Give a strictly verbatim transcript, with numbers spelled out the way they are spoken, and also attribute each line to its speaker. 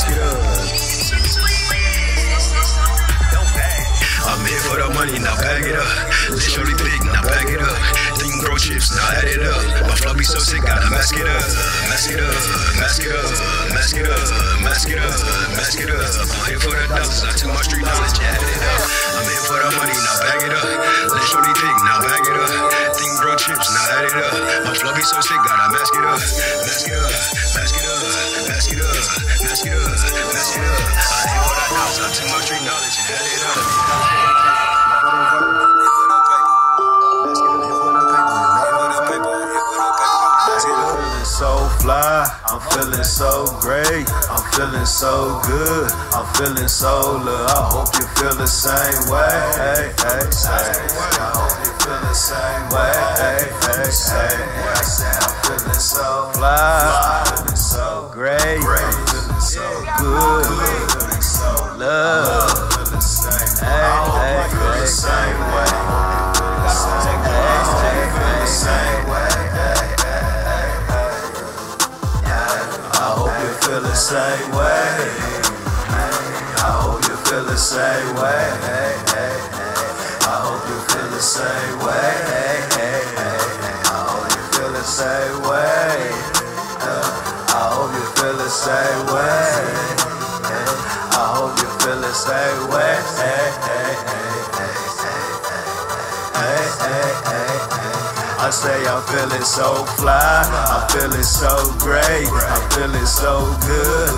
Speaker 1: mask it up. I'm here for the money, now bag it up. This shorty thick, now bag it up. Think grow chips, now add it up. My flow be so sick, gotta mask it up. Mask it up, mask it up, mask it up, mask it up, mask it up. I'm here for the dollars, not too much street knowledge, add it up. I'm here for the money, now bag it up. This shorty thick, now bag it up. Think grow chips, now add it up. My flow be so sick, gotta mask it up. Mask it up, mask it up, mask it up, mask it up, mask it up. I'm here for the dollars, not too much street knowledge, add it up.
Speaker 2: So fly, I'm feeling so great, I'm feeling so good, I'm feeling so look. I hope you feel the same way. Hey, hey, hey. I hope you feel the same way. Hey, hey, hey. I'm feeling so fly, I'm feeling so great, I'm feeling so good, I'm feeling so love. Hey, hey, hey, same way. Hey, hey, same way. Feel the same way. I hope you feel the same way. Hey, hey, hey. I hope you feel the same way. Hey, hey, hey. I hope you feel the same way. I hope you feel the same way. I hope you feel the same way. Hey, hey, hey, hey, hey, hey, hey. I say I'm feeling so fly, I'm feeling so great, I'm feeling so good,